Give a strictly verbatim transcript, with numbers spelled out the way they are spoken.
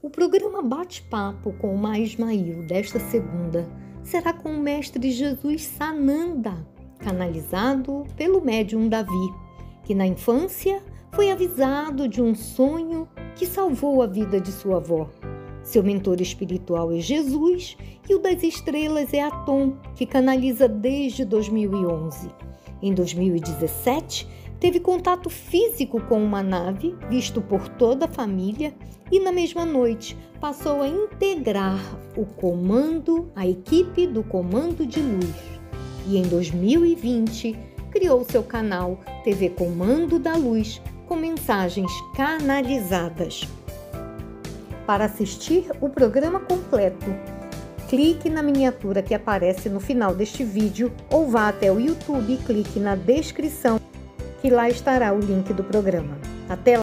O programa Bate-Papo com o Ma Ismail desta segunda será com o mestre Jesus Sananda, canalizado pelo médium Davi, que na infância foi avisado de um sonho que salvou a vida de sua avó. Seu mentor espiritual é Jesus e o das estrelas é Atom, que canaliza desde dois mil e onze. Em dois mil e dezessete, teve contato físico com uma nave, visto por toda a família, e na mesma noite passou a integrar o comando, a equipe do Comando de Luz. E em dois mil e vinte, criou seu canal T V Comando da Luz, com mensagens canalizadas. Para assistir o programa completo, clique na miniatura que aparece no final deste vídeo ou vá até o YouTube e clique na descrição, que lá estará o link do programa. Até lá!